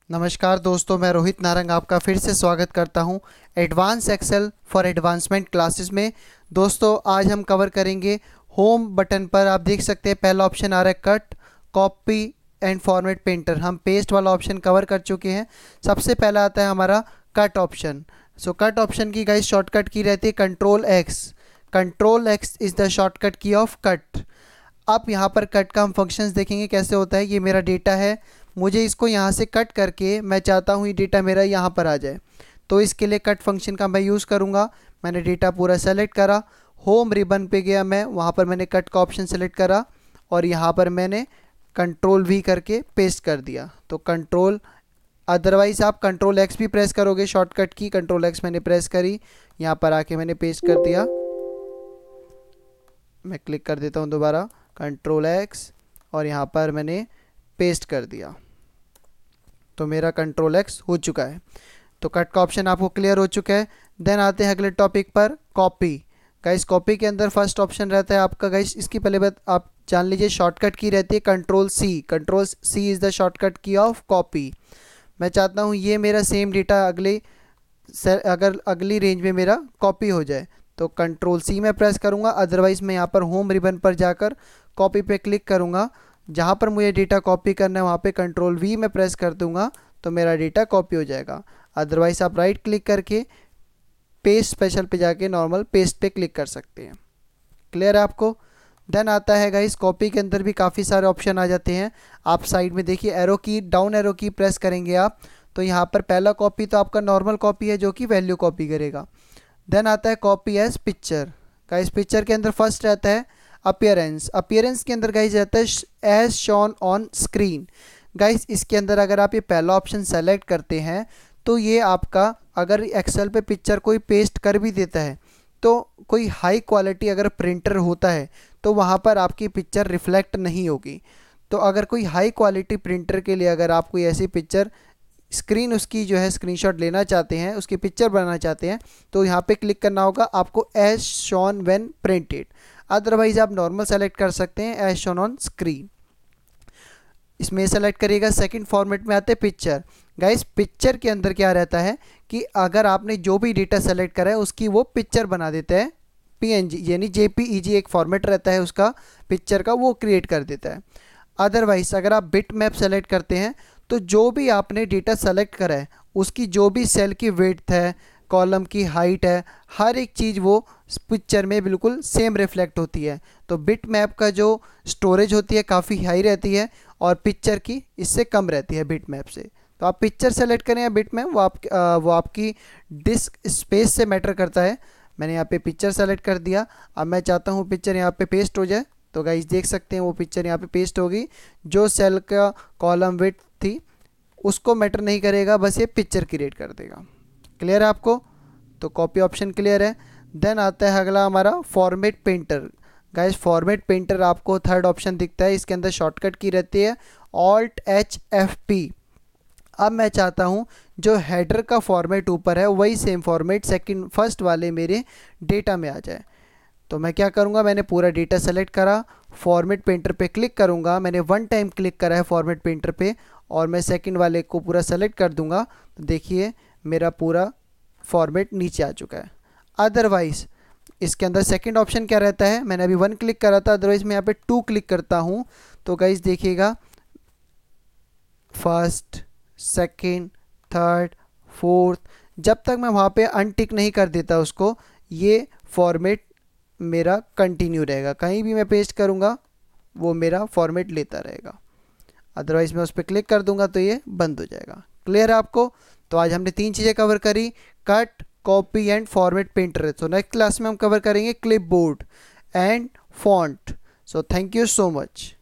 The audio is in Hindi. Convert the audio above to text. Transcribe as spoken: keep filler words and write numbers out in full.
नमस्कार दोस्तों, मैं रोहित नारंग आपका फिर से स्वागत करता हूं advance excel for advancement classes में। दोस्तों आज हम कवर करेंगे होम बटन पर। आप देख सकते हैं पहला ऑप्शन आ रहा है cut, copy and format painter. हम पेस्ट वाला ऑप्शन कवर कर चुके हैं। सबसे पहला आता है हमारा cut option. So cut option की गाइस शॉर्टकट की रहती है control X. Control X is the shortcut key of cut. आप यहाँ पर कट का हम फंक्शंस देखेंगे कैसे होता है। ये मेरा डेटा है, मुझे इसको यहाँ से कट करके मैं चाहता हूँ ये डेटा मेरा यहाँ पर आ जाए, तो इसके लिए कट फंक्शन का मैं यूज़ करूँगा। मैंने डेटा पूरा सेलेक्ट करा, होम रिबन पे गया मैं, वहाँ पर मैंने कट का ऑप्शन सेलेक्ट करा और यहाँ पर मैंने कंट्रोल वी करके पेस्ट कर दिया। तो कंट्रोल, अदरवाइज़ आप कंट्रोल एक्स भी प्रेस करोगे शॉर्टकट की। कंट्रोल एक्स मैंने प्रेस करी, यहाँ पर आके मैंने पेस्ट कर दिया। मैं क्लिक कर देता हूँ दोबारा, कंट्रोल एक्स, और यहाँ पर मैंने पेस्ट कर दिया। तो मेरा कंट्रोल एक्स हो चुका है। तो कट का ऑप्शन आपको क्लियर हो चुका है। देन आते हैं अगले टॉपिक पर, कॉपी। गाइस कॉपी के अंदर फर्स्ट ऑप्शन रहता है आपका, गाइस इसकी पहले बात आप जान लीजिए, शॉर्टकट की रहती है control C. Control C is the shortcut key of copy. मैं चाहता हूँ ये मेरा सेम डेटा अगले अगर अगली रेंज में मेरा कॉपी हो जाए, तो कंट्रोल सी में प्रेस करूँगा। अदरवाइज़ मैं यहाँ पर होम रिबन पर जाकर कॉपी पे क्लिक करूँगा। जहाँ पर मुझे डेटा कॉपी करना है वहाँ पे कंट्रोल वी में प्रेस कर दूँगा, तो मेरा डेटा कॉपी हो जाएगा। अदरवाइज़ आप राइट क्लिक करके पेस्ट स्पेशल पे जाके नॉर्मल पेस्ट पे क्लिक कर सकते हैं। क्लियर है आपको। देन आता है गाइस कॉपी के अंदर भी काफ़ी सारे ऑप्शन आ जाते हैं। आप साइड में देखिए एरो की, डाउन एरो की प्रेस करेंगे आप, तो यहाँ पर पहला कॉपी तो आपका नॉर्मल कॉपी है जो कि वैल्यू कॉपी करेगा। देन आता है copy as picture. Guys picture के अंदर फर्स्ट रहता है अपीयरेंस। अपीयरेंस के अंदर गाइस रहता है as shown on screen. Guys इसके अंदर अगर आप ये पहला ऑप्शन सेलेक्ट करते हैं तो ये आपका, अगर एक्सेल पे पिक्चर कोई पेस्ट कर भी देता है तो कोई हाई क्वालिटी अगर प्रिंटर होता है तो वहाँ पर आपकी पिक्चर रिफ्लेक्ट नहीं होगी। तो अगर कोई हाई क्वालिटी प्रिंटर के लिए अगर आप कोई ऐसी पिक्चर स्क्रीन उसकी जो है स्क्रीनशॉट लेना चाहते हैं, उसकी पिक्चर बनाना चाहते हैं, तो यहाँ पे क्लिक करना होगा आपको as shown when printed. Otherwise आप नॉर्मल सेलेक्ट कर सकते हैं एज शोन ऑन स्क्रीन। इसमें सेलेक्ट करिएगा। सेकंड फॉर्मेट में आते हैं पिक्चर। गाइस पिक्चर के अंदर क्या रहता है कि अगर आपने जो भी डेटा सेलेक्ट करा है उसकी वो पिक्चर बना देता है, पीएनजी यानी जेपीईजी एक फॉर्मेट रहता है उसका पिक्चर का, वो क्रिएट कर देता है। अदरवाइज अगर आप बिट मैप सेलेक्ट करते हैं तो जो भी आपने डेटा सेलेक्ट करा है उसकी जो भी सेल की विड्थ है, कॉलम की हाइट है, हर एक चीज़ वो पिक्चर में बिल्कुल सेम रिफ्लेक्ट होती है। तो बिट मैप का जो स्टोरेज होती है काफ़ी हाई रहती है और पिक्चर की इससे कम रहती है बिट मैप से। तो आप पिक्चर सेलेक्ट करें या बिट मैप, वो आप आ, वो आपकी डिस्क स्पेस से मैटर करता है। मैंने यहाँ पे पिक्चर सेलेक्ट कर दिया। अब मैं चाहता हूँ पिक्चर यहाँ पे पेस्ट हो जाए, तो गाइस देख सकते हैं वो पिक्चर यहाँ पे पेस्ट होगी। जो सेल का कॉलम विड्थ थी उसको मैटर नहीं करेगा, बस ये पिक्चर क्रिएट कर देगा। क्लियर है आपको। तो कॉपी ऑप्शन क्लियर है। देन आता है अगला हमारा format painter. Guys format painter आपको थर्ड ऑप्शन दिखता है, इसके अंदर शॉर्टकट की रहती है ऑल्ट एच एफ पी। अब मैं चाहता हूँ जो हेडर का फॉर्मेट ऊपर है वही सेम फॉर्मेट सेकंड फर्स्ट वाले मेरे डेटा में आ जाए। तो मैं क्या करूँगा, मैंने पूरा डेटा सेलेक्ट करा, फॉर्मेट पेंटर पे क्लिक करूँगा। मैंने वन टाइम क्लिक करा है फॉर्मेट पेंटर पे और मैं सेकंड वाले को पूरा सेलेक्ट कर दूँगा। तो देखिए मेरा पूरा फॉर्मेट नीचे आ चुका है। अदरवाइज़ इसके अंदर सेकंड ऑप्शन क्या रहता है, मैंने अभी वन क्लिक करा था, अदरवाइज़ मैं यहाँ पे टू क्लिक करता हूँ तो गाइस देखिएगा फर्स्ट, सेकंड, थर्ड, फोर्थ, जब तक मैं वहाँ पे अनटिक नहीं कर देता उसको, ये फॉर्मेट मेरा कंटिन्यू रहेगा। कहीं भी मैं पेस्ट करूँगा वो मेरा फॉर्मेट लेता रहेगा। अदरवाइज़ मैं उस पर क्लिक कर दूंगा तो ये बंद हो जाएगा। क्लियर है आपको। तो आज हमने तीन चीज़ें कवर करी, cut, copy and format painter. तो नेक्स्ट क्लास में हम कवर करेंगे clipboard and font. So thank you so much.